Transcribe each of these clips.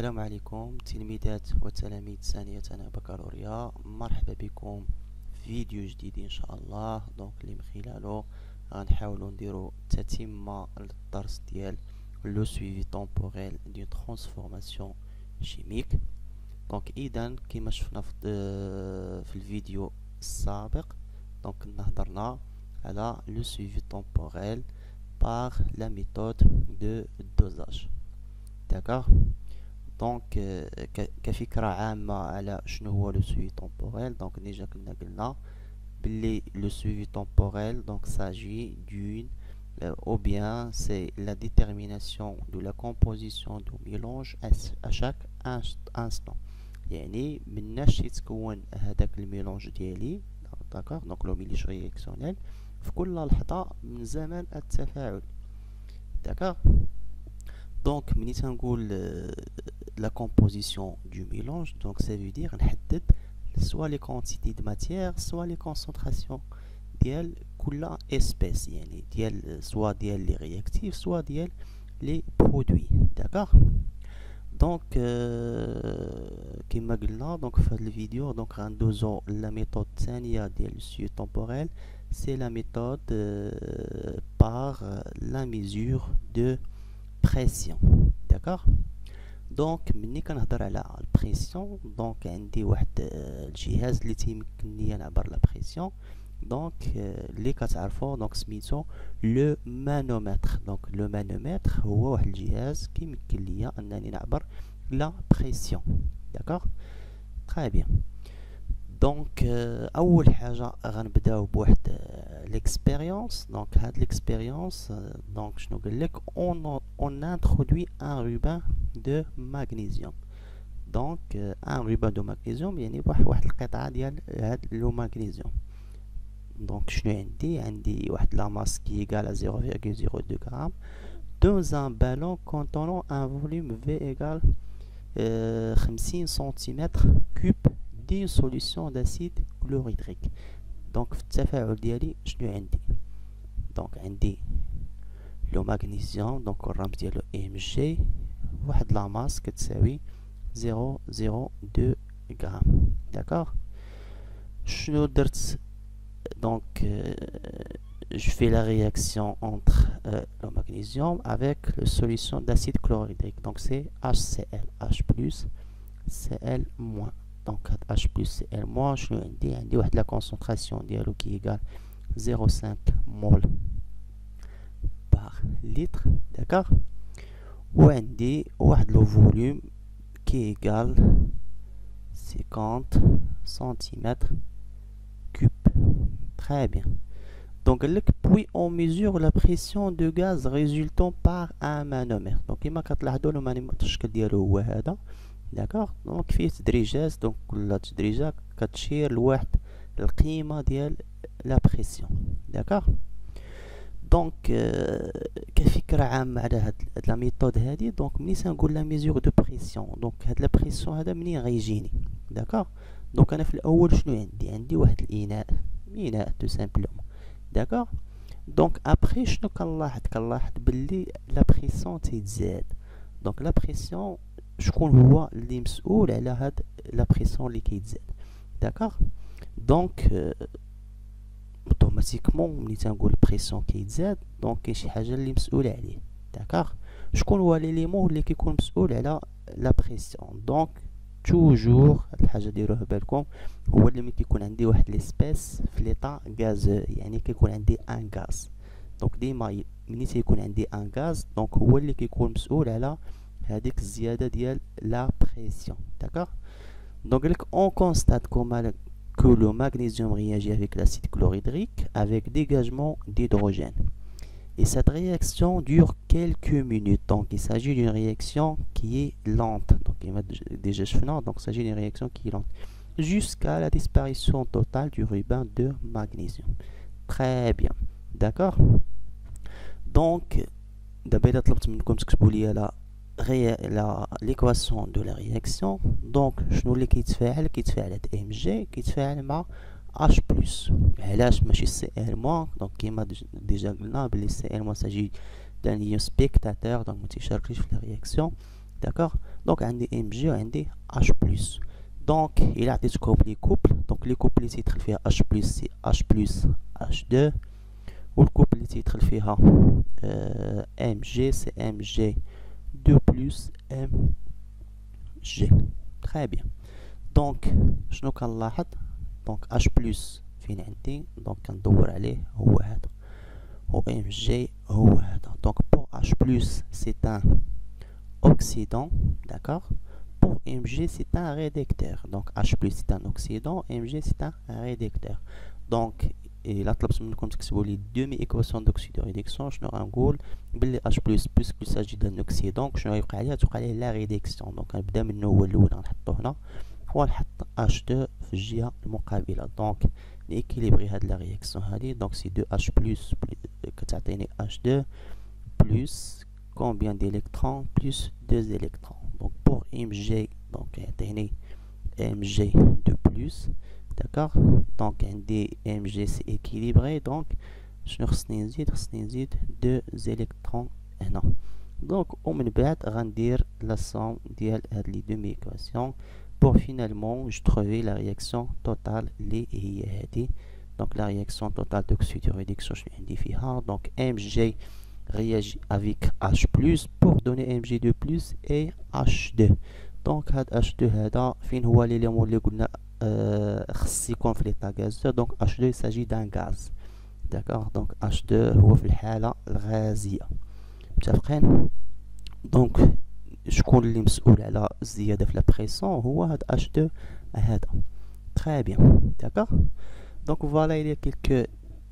السلام عليكم تلميذات وتلاميذ ثانية بكالوريا، مرحبا بكم في فيديو جديد ان شاء الله. دونك اللي من خلاله غنحاولوا نديرو تتمة للدرس ديال لو سويفي طومبوريل دون ترانسفورماسيون شيميك. دونك اذا كما شفنا في الفيديو السابق، دونك كنا هضرنا على لو سويفي طومبوريل par la méthode de dosage. D'accord. Donc كفكرة عامة على شنو هو لو سويفي temporel. Donc déjà كنا قلنا بلي لو سويفي temporel donc s'agit d'une ou bien c'est la détermination de la composition du mélange à chaque instant. يعني مناش يتكون هذاك الميلونج ديالي داكوغ دونك لو ميليش رياكسيونيل في كل لحظة من زمن التفاعل. داكوغ. دونك ملي تنقول لا كومبوزيسيون دو ميلونج، دونك سا فو دير نحدد سوا لي كونتيتي دو ماتيير سوا لي كونسونطراسيون ديال كل اسبيس، يعني ديال سوا ديال لي رياكتيف سوا ديال لي برودوي. داكوغ. دونك كما قلنا دونك في هذا الفيديو دونك غندوزو لا ميثود الثانية ديال السويفي طومبوريل، c'est la méthode par la mesure de pression. D'accord. donc مني كنهضر على البريسيون دونك عندي واحد الجهاز اللي تيمكنني نعبر لا بريسيون، دونك اللي كتعرفوا دونك سميتو لو مانومتر. دونك لو مانومتر هو واحد الجهاز كيمكن ليا انني نعبر لا بريسيون. داكوغ. تري بيان. دونك اول حاجه غنبداو بواحد l'expérience. Donc هاد l'expérience donc شنو قال لك on introduit un ruban de magnésium. donc un ruban de magnésium يعني واحد القطعه ديال هاد لو مغنيسيوم. donc شنو عندي واحد لا masse qui égale à 0,02 g dans un ballon contenant un volume V égale 50 cm3 d'une solution d'acide chlorhydrique. donc في التفاعل ديالي شنو عندي؟ دونك عندي لو مغنيسيوم دونك الرمز ديالو Mg واحد لا ماس كتساوي 0,02 غرام. داكوغ. شنو درت؟ دونك je fais la réaction entre le magnésium avec la solution d'acide chlorhydrique. donc c'est HCl, H plus Cl moins. donc H plus Cl moins شنو عندي واحد لا كونسونطراسيون ديالو كي ايغال 0,5 مول بار لتر. داكوغ. وعندي واحد لو فوليوم كي ايغال 50 سنتيمتر كوب. très bien. donc قال لك puis on mesure la pression de gaz résultant par un manomètre. donc كما كتلاحظوا لو مانومتر الشكل ديالو هو هذا. داكوغ. دونك فيه تدريجات، دونك كل تدريجه كتشير لواحد القيمه ديال لا بريسيون. داكوغ. دونك كفكره عامه على هاد لا ميثود هادي، دونك ملي تنقول لا ميزور دو بريسيون دونك هاد لا بريسيون هذا منين غيجيني؟ داكوغ. دونك انا في الاول شنو عندي واحد الاناء تو سامبلومون. داكوغ. دونك ابري شنو كنلاحظ باللي لا بريسيون تيتزاد. دونك لا بريسيون شكون هو اللي مسؤول على هاد لا بريسيون اللي كيتزاد؟ داكوغ. دونك اوتوماتيكمون ملي تنقول بريسيون كيتزاد دونك كاين شي حاجه اللي مسؤوله عليه. داكوغ. شكون هو ليليمون اللي كيكون مسؤول على لا بريسيون؟ دونك توجور هاد الحاجه ديروها بالكم، هو اللي ملي كيكون عندي واحد ليسبيس في ليطا غازو، يعني كيكون عندي ان غاز. دونك ديما ملي تيكون عندي ان غاز دونك هو اللي كيكون مسؤول على هذيك الزياده ديال لا بريسيون. داكوغ. donc on constate que le magnésium réagit avec l'acide chlorhydrique avec dégagement d'hydrogène, et cette réaction dure quelques minutes. donc il s'agit d'une réaction qui est lente. donc déjà donc il s'agit d'une réaction qui est lente jusqu'à la disparition totale du ruban de magnésium. très bien. d'accord. donc d'abord إلا طلبت منكم تكتبوا لي l'équation de la réaction. donc شنو اللي كيتفاعل هاد Mg كيتفاعل مع H plus. علاش ماشي Cl moins؟ دونك كيما ديجا قلنا بلي Cl moins s'agit d'un ion spectateur دونك متيشاركش في la réaction. d'accord. Donc عندي mg وعندي h plus. donc إلا عطيتكم لي كوبل، donc لي كوبل اللي تيدخل فيها h plus سي h plus h2، والكوبل اللي تيدخل فيها mg سي mg 2 plus mg. très bien. donc شنو كنلاحظ؟ donc h plus فين عندي؟ donc كندور عليه هو هذا، و mg هو هذا. donc pour h plus c'est un oxydant, d'accord. pour mg c'est un réducteur. donc h plus c'est un oxydant, mg c'est un réducteur. donc إلا طلبت منكم تكتبوا لي دومي ايكواسيون دوكسيدو ريدكسيون، شنو غنقول؟ بلي h plus بويسكو ساجي دان اوكسيدون، شنو غيوقع عليه؟ توقع عليه لا ريدكسيون. دونك غنبدا منه هو الاول غنحطو هنا، ونحط h2 في الجهه المقابله. دونك نيكيليبري هاد لا رياكسيون هادي. دونك سي 2 h plus كتعطيني h2 plus combien d'électrons plus 2 électrons. donc pour mg donc يعطيني mg2 plus, d'accord. donc عندي mg c'est équilibré. donc شنو خصني نزيد؟ خصني نزيد 2 électrons هنا. donc ومن بعد غندير لا somme ديال هاد لي دومي ايكواسيون pour finalement je trouver la réaction totale اللي هي هادي. donc la réaction totale d'oxydoréduction شنو عندي فيها؟ donc mg réagit avec H plus pour donner Mg2 plus et H2. donc هاد H2 هذا فين هو l'élément اللي قلنا خص يكون في l'état gazeux. donc H2 il s'agit d'un gaz, d'accord. donc H2 هو في الحالة الغازية، متفقين. donc شكون اللي مسؤول على الزيادة في البريسيون؟ هو هاد H2 هذا. très bien, d'accord. donc voilà, il y a quelques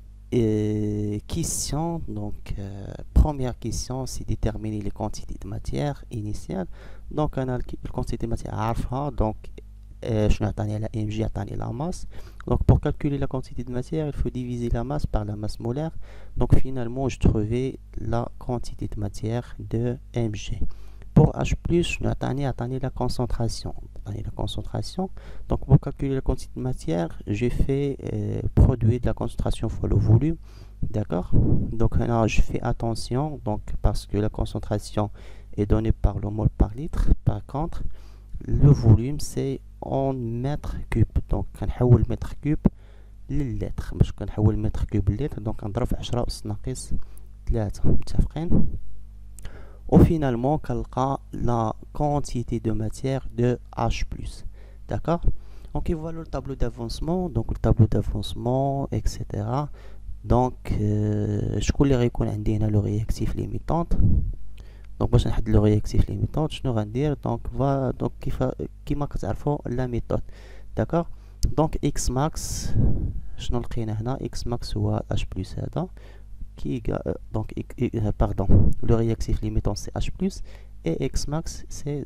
question. donc première question c'est déterminer les quantités de matière initiale. donc انا الquantité de matière عارفها. donc شنو عطاني على mg؟ عطاني la masse. donc pour calculer la quantité de matière il faut diviser la masse par la masse molaire. donc finalement je trouvais la quantité de matière de mg. pour h plus شنو عطاني la concentration. la concentration. donc pour calculer la quantité de matière j'ai fait produit de la concentration fois le volume, d'accord. donc là je fais attention donc parce que la concentration est donnée par le mol par litre. par contre le volume c'est en mètres cubes. donc كنحول متر كوب للتر، باش كنحول متر كوب للتر donc كنضرب في 10 أس ناقص 3. متفقين. ou finalement كنلقى la quantité de matière de H plus, d'accord. donc voilà le tableau d'avancement. donc le tableau d'avancement etc. donc شكون اللي غيكون عندي هنا لو رياكتيف ليميتونط؟ donc باش نحدد لو رياكتيف ليميتونط شنو غندير؟ donc donc كيما كتعرفوا لا ميثود، d'accord. donc x max شنو لقينا هنا؟ x max هو h plus هذا qui donc pardon, le réactif limitant c'est H plus et x max c'est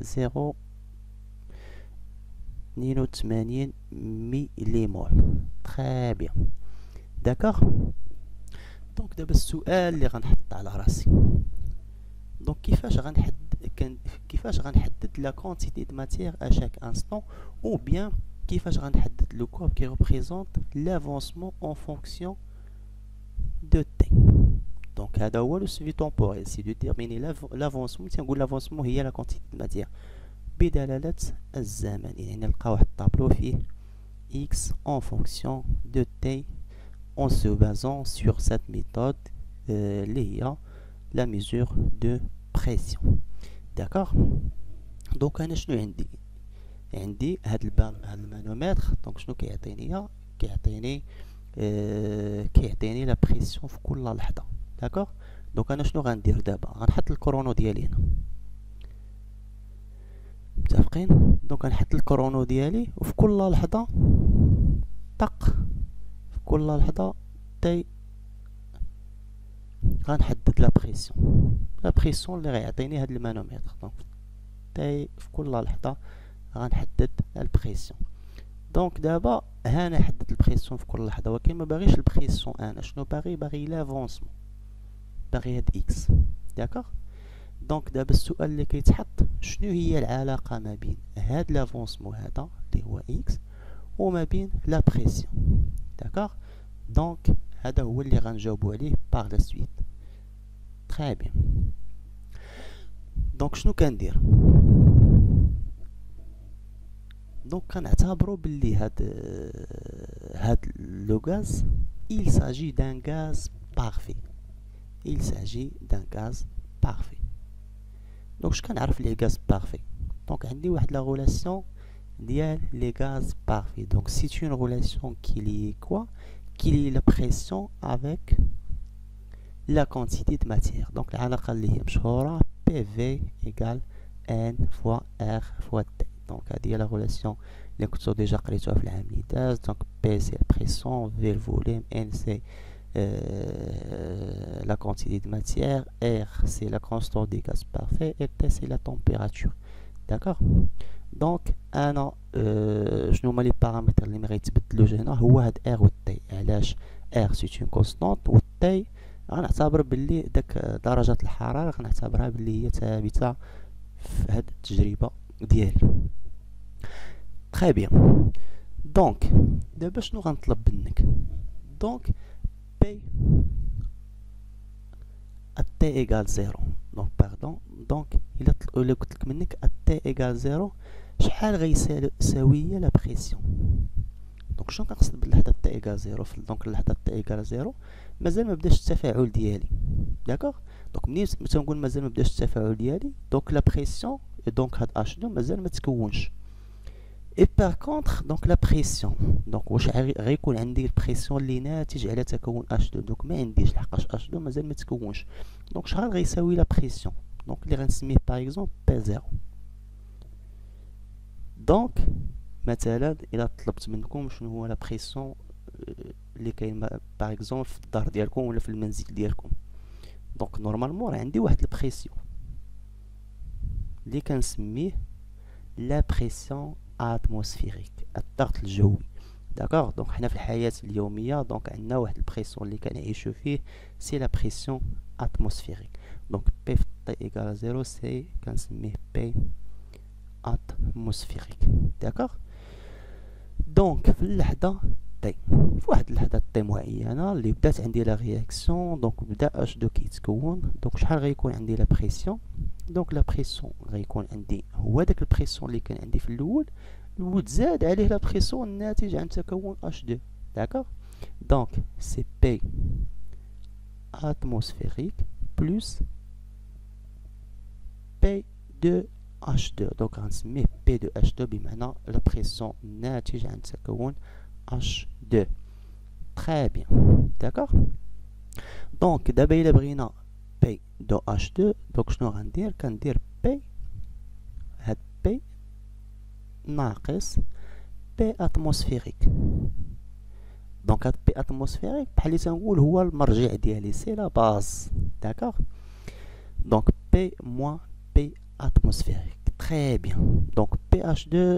0.80 millimol. très bien, d'accord. donc دابا السؤال اللي غنحط على راسي، donc كيفاش غنحدد la quantité de matière à chaque instant, ou bien كيفاش غنحدد le courbe qui représente l'avancement en fonction de t. donc هذا هو لو suivi temporel, c'est déterminer l'avancement. تنقول l'avancement هي la quantité de matière بدلالة الزمن. يعني نلقى واحد الطابلو فيه x en fonction de t en se basant sur cette méthode اللي هي la mesure de pression, d'accord. donc انا شنو عندي هاد المانومتر. donc شنو كيعطيني؟ كيعطيني لا بريسيون في كل لحظه، داكوغ. دونك انا شنو غندير دابا؟ غنحط الكرونو ديالي هنا، متفقين. دونك غنحط الكرونو ديالي وفي كل لحظه طق، في كل لحظه تي غنحدد لا بريسيون اللي غيعطيني هاد المانومتر. دونك تي في كل لحظه غنحدد البريسيون. دونك دابا هانا حددت البريسيون في كل لحظه، ولكن ما باغيش البريسيون. انا شنو باغي لافونسمون، باغي هاد اكس، داكوغ. دونك دابا السؤال اللي كيتحط شنو هي العلاقه ما بين هاد لافونسمون هذا اللي هو اكس وما بين لا بريسيون، داكوغ. دونك هذا هو اللي غنجاوبو عليه باغ لا سويت. تري بيان. دونك شنو كندير؟ دونك كنعتبروا باللي هاد لو غاز il s'agit d'un gaz parfait. Il s'agit d'un gaz parfait. دونك شكون كنعرف لي غاز بارفي؟ دونك عندي واحد لا غولاسيون ديال لي غاز بارفي. دونك سي اون غولاسيون qui lie quoi? Qui lie la pression avec la quantité de matière. Donc العلاقة اللي هي مشهورة PV égale N fois R fois T. Donc هذه هي la relation اللي كنتو ديجا قريتوها في العام اللي داز. Donc P c'est la pression, V le volume, N c'est la quantité de matière, R c'est la constante des gaz parfaits et T c'est la température. D'accord. دونك انا شنو هما لي بارامتر اللي ما غيتبدلوش هنا؟ هو هاد ار و تي. علاش ار سي اون كونستانت و تي غنعتبر باللي داك درجة الحرارة غنعتبرها باللي هي ثابتة في هاد التجربة ديالي. تري بيان. دونك دابا شنو غنطلب منك؟ دونك بي تي ايكال زيرو. دونك باردون، دونك الا قلت لك منك تي ايكال زيرو شحال غيساوي هي لا بريسيون؟ دونك شنو كنقصد باللحظه تي ايكال زيرو؟ دونك اللحظه تي ايكال زيرو مازال ما بداش التفاعل ديالي. داكوغ. دونك ملي تنقول مازال ما بداش التفاعل ديالي دونك لا بريسيون دونك هاد اش دو مازال ما تكونش. اي بار كونطخ دونك لا بريسيون دونك واش غيكون عندي البريسيون اللي ناتج على تكون اش دو؟ دونك ما عنديش لحقاش اش دو مازال ما تكونش. دونك شحال غيساوي لا بريسيون؟ دونك اللي غنسميه باغ اكزومبل بي زيرو. دونك مثلا الى طلبت منكم شنو هو لا بريسيون اللي كاين باغ اكزومبل في الدار ديالكم ولا في المنزل ديالكم، دونك نورمالمون راه عندي واحد البريسيون اللي كنسميه لا بريسيون اتموسفيريك، الضغط الجوي. داكوغ. دونك حنا في الحياة اليومية دونك عندنا واحد البريسيون اللي كنعيشو فيه سي لا بريسيون اتموسفيريك. دونك بي في تي ايكال زيرو سي كنسميه بي اتموسفيريك. داكوغ. دونك في اللحظة تي، في واحد اللحظة تي معينة اللي بدات عندي لا رياكسيون دونك بدا اش دو كيتكون. دونك شحال غيكون عندي لا بريسيون؟ دونك لا بريسيون غيكون عندي هو داك البريسيون اللي كان عندي في الاول وتزاد عليه لا بريسيون الناتج عن تكون اش دو. داكوغ. دونك سي بي اتموسفيريك بلس بي دو اش دو. دونك غنسميه بي دو اش دو بمعنى لا بريسيون الناتج عن تكون اش دو. تري بيان. داكوغ. دونك دابا الا بغينا بي دو اش دو دونك شنو غندير؟ كندير بي هاد بي ناقص بي اتموسفيريك. دونك هاد بي اتموسفيريك بحال اللي تنقول هو المرجع ديالي سي لا باز. داكوغ. دونك بي موان بي اتموسفيريك. تري بيان. دونك بي اش دو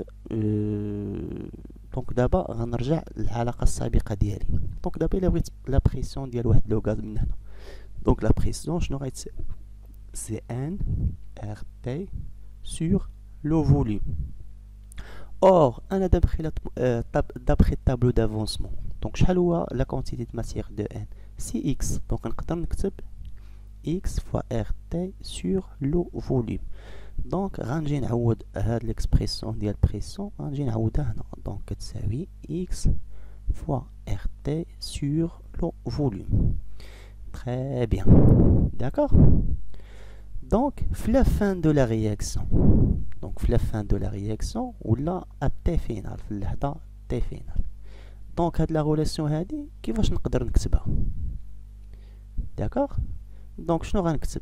دونك دابا غنرجع للعلاقه السابقه ديالي. دونك دابا الا بغيت لا بريسيون ديال واحد لو غاز من هنا دونك لا بريسيون شنو غيتساوي؟ سي ان ار تي سور لو فوليوم. اور انا دابخي التابلو دافونسمون دونك شحال هو لا كونتيتي دو ماتيير دو ان؟ سي اكس. دونك نقدر نكتب اكس فوا ار تي سور لو فوليوم. دونك غنجي نعوض هاد ليكسبريسيون ديال بريسيون غنجي نعوضها هنا. دونك كتساوي اكس فوا ار تي سور لو فوليوم. Très bien. D'accord. Donc, la fin de la réaction. Donc, la fin de la réaction ou là à T final. T final. Donc, la relation هذه كيفاش نقدر نكتبها؟ D'accord. Donc, شنو غنكتب؟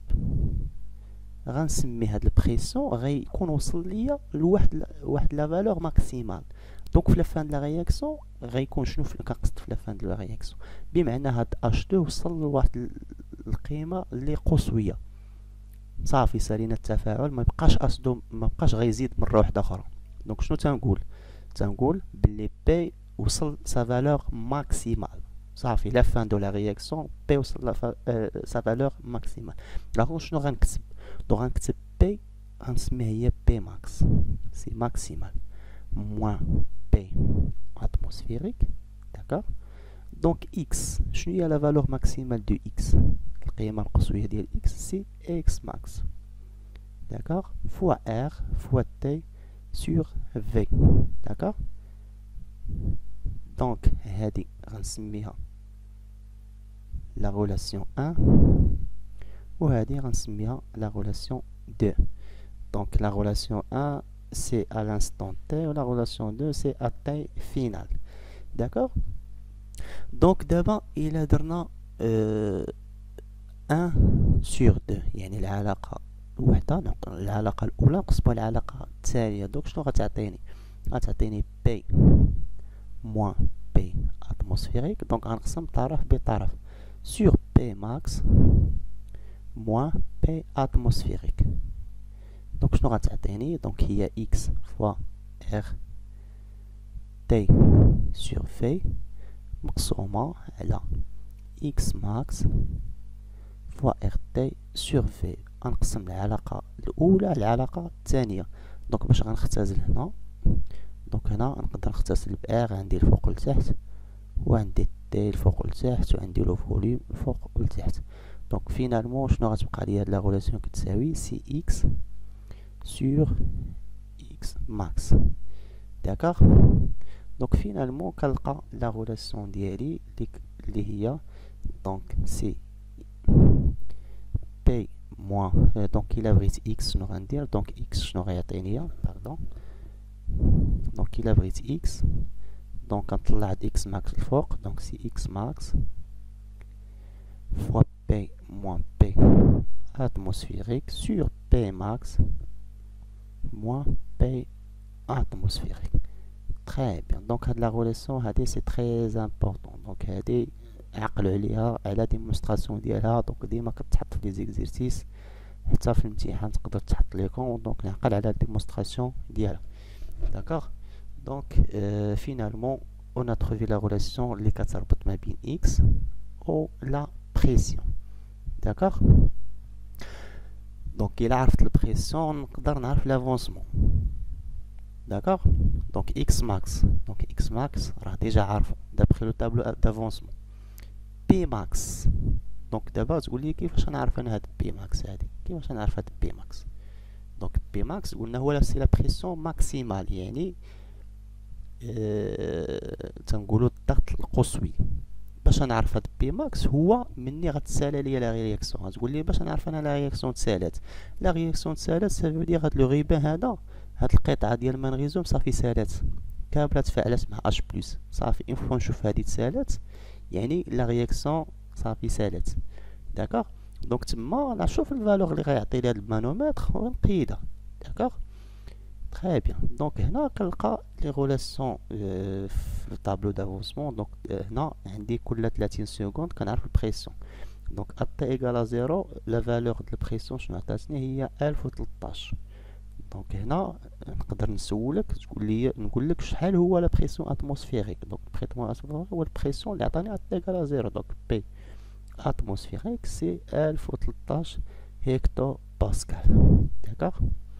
غنسمي هاد البريسيون غيكون وصل ليا لواحد لا فالور ماكسيمال. دونك في لا فان دو لا رياكسيون غيكون شنو كنقصد في لا فان دو لا رياكسيون؟ بمعنى هاد اش 2 وصل لواحد القيمه اللي قصويه صافي سالينا التفاعل ما بقاش اش 2 ما بقاش غيزيد مره واحده اخرى. دونك شنو تنقول بلي بي وصل سا فالور ماكسيمال صافي لا فان دو لا رياكسيون بي وصل سا فالور ماكسيمال. دونك شنو غنكتب؟ دونك غنكتب بي غنسميها هي بي ماكس سي ماكسيمال moins P atmosphérique. D'accord. Donc X, شنو هي la valeur maximale de X؟ القيمة القصوية ديال X c'est X max. D'accord. fois R fois T sur V. D'accord. Donc هذه غنسميها la relation 1 وهذه غنسميها la relation 2. Donc la relation 1 c'est à l'instant t et la relation 2 c'est à t final. D'accord. Donc d'abord il a درنا 1 sur 2 يعني العلاقة وحدة. العلاقة الأولى نقسموها العلاقة التالية. دوك شنو غتعطيني؟ غتعطيني بي موان بي اتموسفيريك. دونك غنقسم طرف بطرف sur بي ماكس موان بي اتموسفيريك. دونك شنو غتعطيني؟ دونك هي اكس فوا ار تي sur في مقسومة على اكس ماكس فوا ار تي sur في. غنقسم العلاقة الأولى على العلاقة الثانية. دونك باش غنختزل هنا، دونك هنا نقدر نختزل بار عندي الفوق لتحت وعندي تي الفوق لتحت وعندي لو فوليوم الفوق ولتحت. دونك فينالمون شنو غتبقى لي هاد لا غولاسيون كتساوي سي اكس sur x max. D'accord. Donc finalement كنلقى la relation ديالي اللي هي donc c'est p moins donc il a بغيت x شنو غندير؟ donc x شنو غيعطيني؟ pardon. donc il a بغيت x donc كنطلع هاد x max الفوق donc c'est x max fois p moins p atmosphérique sur p max moins P atmosphérique. Très bien. Donc la relation c'est très important. Donc عقلوا عليها على démonstration ديالها. دونك ديما كتحط في لي زيكزيرسيس حتى في الامتحان تقدر تحط ليكم. دونك نعقل على démonstration ديالها. D'accord. Donc finalement on a trouvé la relation اللي كتربط ما بين x و la pression. D'accord. Donc il a عرفت البريسيون نقدر نعرف l'avancement. D'accord. Donc x max. Donc x max راه ديجا عارفه d'après le tableau d'avancement. P max. Donc دابا تقول لي كيفاش نعرف انا هاد P max هادي؟ كيفاش نعرف هاد P max؟ Donc P max قلنا هو سي لا بريسيون ماكسيمال يعني تنقولوا الضغط القصوي. باش نعرف هاد بي ماكس هو مني غتسالى ليا لا رياكسيون. غتقول لي باش نعرف انا لا رياكسيون تسالات. لا رياكسيون تسالات سافو دير هاد لو غيبان هذا هاد القطعه ديال المغنيزيوم صافي سالات كامله تفاعلات مع اش بلس صافي. اون فوا نشوف هادي تسالات يعني لا رياكسيون صافي سالات. داكوغ. دونك تما نشوف الفالور اللي غيعطي لي هاد المانومتر ونقيدها. داكوغ. Très bien. Donc هنا كنلقى لي غولاسيون في الطابلو دافونسمون. دونك هنا عندي كل 30 سكوند كنعرف البريسيون. دونك ا تي ايكال زيرو لا فالور د البريسيون شنو عطاتني هي 1013. دونك هنا نقدر نسولك تقول لي نقول لك شحال هو لا بريسيون اتموسفيريك. دونك بريسيون اتموسفيريك هو البريسيون اللي عطاني ا تي ايكال زيرو. دونك بي اتموسفيريك سي 1013 هيكتو باسكال. داكوغ.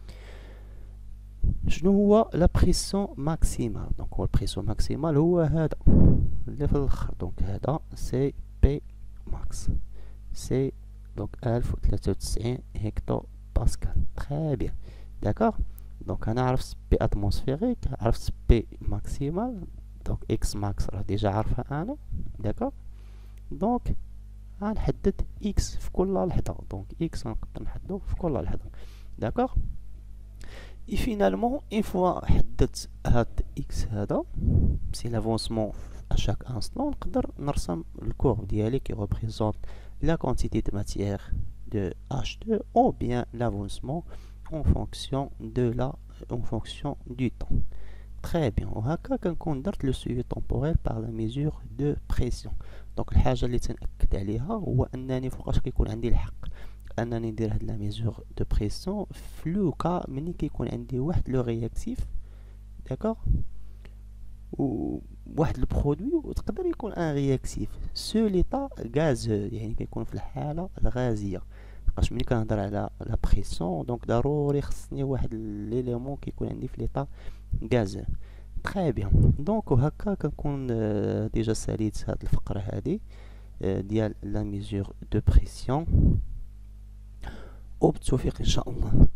شنو هو لا بريسيون ماكسيمال؟ دونك هو البريسيون ماكسيمال هو هذا اللي في الاخر. دونك هذا سي بي ماكس سي دونك 1093 هيكتو باسكال. تري بيان. داكوغ. دونك انا عرفت بي اتموسفيريك عرفت بي ماكسيمال. دونك اكس ماكس راه ديجا عارفها انا. داكوغ. دونك غنحدد اكس في كل لحظه. دونك اكس غنقدر نحددو في كل لحظه. داكوغ. Et finalement, une fois حددت هاد x هذا c'est l'avancement à chaque instant, نقدر نرسم الكورب ديالي qui représente la quantité de matière de H2 ou bien l'avancement en fonction du temps. Très bien. وهكا كنكون درت لو suivi temporel par la mesure de pression. donc الحاجة اللي تنأكد عليها هو أنني فوقاش كيكون عندي الحق انني ندير هاد لا ميزور دو بريسيون في لو كا ملي كيكون عندي واحد لو رياكتيف. داكوغ. و واحد البرودوي وتقدر يكون ان رياكتيف سو ليطا غاز يعني كيكون في الحاله الغازيه. لقاش ملي كنهضر على لا بريسيون دونك ضروري خصني واحد ليليمون كيكون عندي في ليطا غاز. تري بيان. دونك وهكا كنكون ديجا ساليت هاد الفقره هادي ديال لا ميزور دو بريسيون وبالتوفيق إن شاء الله.